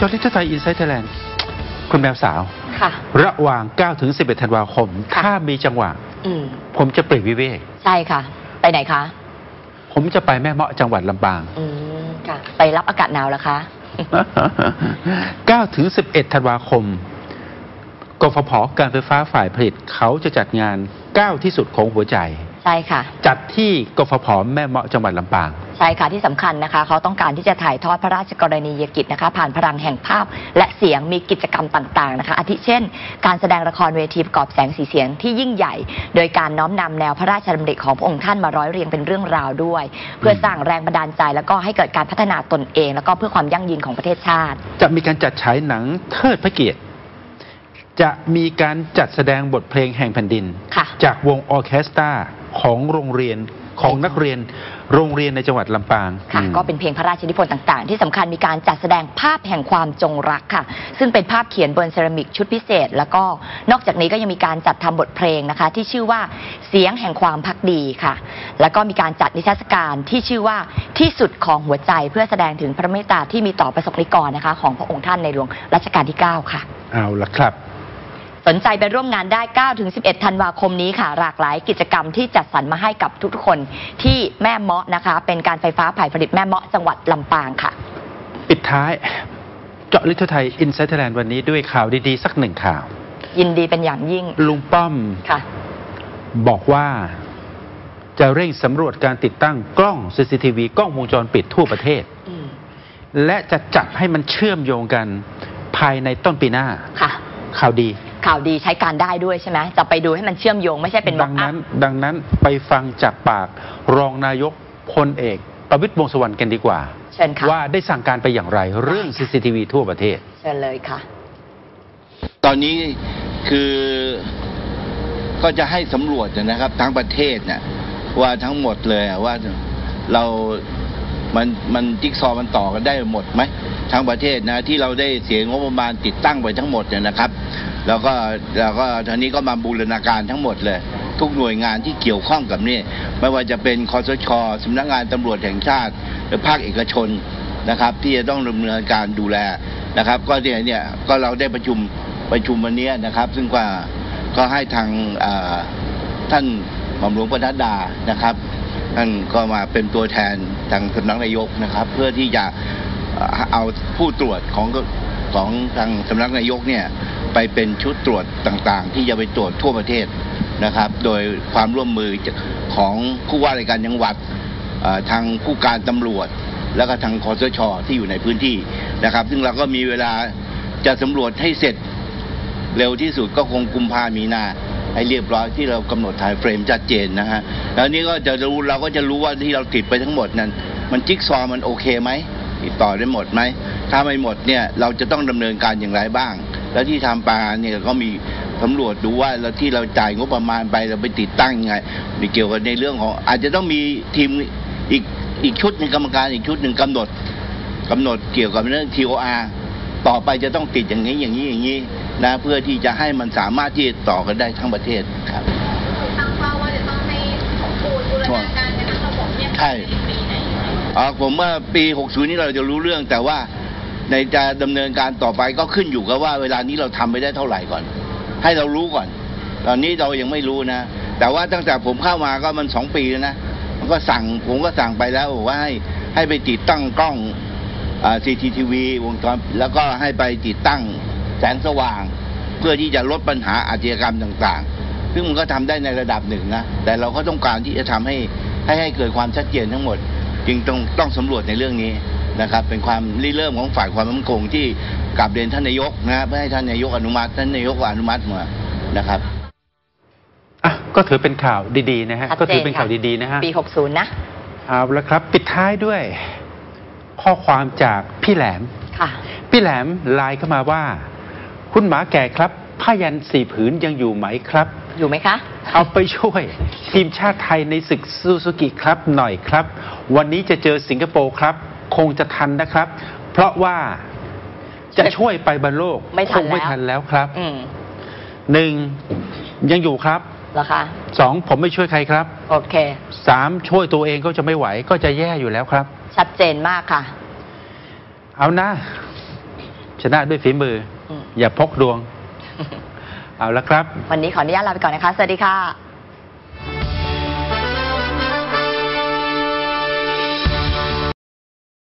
อลิทไทยอินไซต์ไทยแลนด์คุณแมวสาวค่ะระหว่าง9 ถึง 11 ธันวาคมถ้ามีจังหวะผมจะปลีกวิเวกใช่ค่ะไปไหนคะผมจะไปแม่เมาะจังหวัดลำปางค่ะไปรับอากาศหนาวแล้วคะ 9 ถึง 11 ธันวาคมกฟผ.การไฟฟ้าฝ่ายผลิตเขาจะจัดงาน9ที่สุดของหัวใจใช่ค่ะจัดที่กฟผ.แม่เมาะจังหวัดลำปางใช่ค่ะที่สำคัญนะคะเขาต้องการที่จะถ่ายทอดพระราชกรณียกิจนะคะผ่านพลังแห่งภาพและเสียงมีกิจกรรมต่างๆนะคะอาทิเช่นการแสดงละครเวทีประกอบแสงสีเสียงที่ยิ่งใหญ่โดยการน้อมนำแนวพระราชดำริของพระองค์ท่านมาร้อยเรียงเป็นเรื่องราวด้วยเพื่อสร้างแรงบันดาลใจแล้วก็ให้เกิดการพัฒนาตนเองแล้วก็เพื่อความยั่งยืนของประเทศชาติจะมีการจัดฉายหนังเทิดพระเกียรติจะมีการจัดแสดงบทเพลงแห่งแผ่นดินจากวงออร์เคสตราของโรงเรียนของนักเรียนโรงเรียนในจังหวัดลำปางค่ะก็เป็นเพลงพระราชนิพนธ์ต่างๆที่สำคัญมีการจัดแสดงภาพแห่งความจงรักค่ะซึ่งเป็นภาพเขียนบนเซรามิกชุดพิเศษแล้วก็นอกจากนี้ก็ยังมีการจัดทำบทเพลงนะคะที่ชื่อว่าเสียงแห่งความภักดีค่ะแล้วก็มีการจัดนิทรรศการที่ชื่อว่าที่สุดของหัวใจเพื่อแสดงถึงพระเมตตาที่มีต่อประสบนิกรนะคะของพระองค์ท่านในหลวงรัชกาลที่9ค่ะเอาละครับสนใจไปร่วมงานได้9 ถึง 11 ธันวาคมนี้ค่ะหลากหลายกิจกรรมที่จัดสรรมาให้กับทุกๆคนที่แม่เมาะนะคะเป็นการไฟฟ้าฝ่ายผลิตแม่เมาะจังหวัดลำปางค่ะปิดท้ายเจาะลึกทั่วไทยอินไซต์ไทยแลนด์วันนี้ด้วยข่าวดีๆสักหนึ่งข่าวยินดีเป็นอย่างยิ่งลุงป้อมค่ะบอกว่าจะเร่งสำรวจการติดตั้งกล้อง CCTV กล้องวงจรปิดทั่วประเทศและจะจัดให้มันเชื่อมโยงกันภายในต้นปีหน้าค่ะข่าวดีใช้การได้ด้วยใช่ไหมจะไปดูให้มันเชื่อมโยงไม่ใช่เป็นดังนั้นไปฟังจากปากรองนายกพลเอกประวิตร วงษ์สุวรรณกันดีกว่าเชิญค่ะว่าได้สั่งการไปอย่างไรเรื่อง CCTV ทั่วประเทศเชิญเลยค่ะตอนนี้คือก็จะให้สำรวจนะครับทั้งประเทศเนี่ยว่าทั้งหมดเลยว่าเรามันจิ๊กซอว์มันต่อกันได้หมดไหมทั้งประเทศนะที่เราได้เสียงบประมาณติดตั้งไปทั้งหมดเนี่ยนะครับแล้วก็ทีนี้ก็มาบูรณาการทั้งหมดเลยทุกหน่วยงานที่เกี่ยวข้องกับนี่ไม่ว่าจะเป็นคสช.สำนักงานตำรวจแห่งชาติหรือภาคเอกชนนะครับที่จะต้องดำเนินการดูแลนะครับก็เนี่ยก็เราได้ประชุมวันนี้นะครับซึ่งก็ให้ทางท่านหม่อมหลวงปนัดดานะครับท่านก็มาเป็นตัวแทนทางสำนักนายกนะครับเพื่อที่จะเอาผู้ตรวจของทางสำนักนายกเนี่ยไปเป็นชุดตรวจต่างๆที่จะไปตรวจทั่วประเทศนะครับโดยความร่วมมือของผู้ว่าราชการจังหวัดทางผู้การตำรวจแล้วก็ทางคสช.ที่อยู่ในพื้นที่นะครับซึ่งเราก็มีเวลาจะสำรวจให้เสร็จเร็วที่สุดก็คงกุมภาพันธ์มีนาให้เรียบร้อยที่เรากำหนดถ่ายเฟรมชัดเจนนะฮะแล้วนี้ก็เราก็จะรู้ว่าที่เราติดไปทั้งหมดนั้นมันจิ๊กซอว์มันโอเคไหมติดต่อได้หมดไหมถ้าไม่หมดเนี่ยเราจะต้องดำเนินการอย่างไรบ้างแล้วที่ทำปาเนี่ยก็มีสำรวจดูว่าแล้วที่เราจ่ายงบประมาณไปเราไปติดตั้งยังไงมีเกี่ยวกับในเรื่องของอาจจะต้องมีทีมอีกชุดหนึ่งกรรมการอีกชุดหนึ่งกำหนดเกี่ยวกับเรื่อง TOR ต่อไปจะต้องติดอย่างนี้นะเพื่อที่จะให้มันสามารถที่จะต่อกันได้ทั้งประเทศครับตั้งเป้าว่าจะต้องให้สมบูรณ์บูรณาการกันทั้งระบบเนี่ยในปีไหนผมว่าปี60นี้เราจะรู้เรื่องแต่ว่าในจะดำเนินการต่อไปก็ขึ้นอยู่กับว่าเวลานี้เราทำไปได้เท่าไหร่ก่อนให้เรารู้ก่อนตอนนี้เรายังไม่รู้นะแต่ว่าตั้งแต่ผมเข้ามาก็มัน2 ปีแล้วนะผมก็สั่งไปแล้วว่าให้ไปติดตั้งกล้องCCTV วงจรแล้วก็ให้ไปติดตั้งแสงสว่างเพื่อที่จะลดปัญหาอาชญากรรมต่างๆซึ่งมันก็ทำได้ในระดับหนึ่งนะแต่เราก็ต้องการที่จะทำให้เกิดความชัดเจนทั้งหมดจึงต้องสำรวจในเรื่องนี้นะครับเป็นความริเริ่มของฝ่ายความมั่นคงที่กราบเรียนท่านนายกนะเพื่อให้ท่านนายกอนุมัติท่านนายกอนุมัติมานะครับก็ถือเป็นข่าวดีๆนะฮะก็ถือเป็นข่าวดีๆนะฮะปี60นะเอาละครับปิดท้ายด้วยข้อความจากพี่แหลมพี่แหลมไลน์เข้ามาว่าคุณหมาแก่ครับผ้ายัน4 ผืนยังอยู่ไหมครับอยู่ไหมคะเอาไปช่วยทีมชาติไทยในศึกซูซูกิครับหน่อยครับวันนี้จะเจอสิงคโปร์ครับคงจะทันนะครับเพราะว่าจะช่วยไปบอลโลกคงไม่ทันแล้วครับ1ยังอยู่ครับเหรอคะ 2ผมไม่ช่วยใครครับโอเค 3ช่วยตัวเองก็จะไม่ไหวก็จะแย่อยู่แล้วครับชัดเจนมากค่ะเอานะชนะด้วยฝีมือ อย่าพกดวง เอาละครับวันนี้ขออนุญาตลาไปก่อนนะคะ สวัสดีค่ะ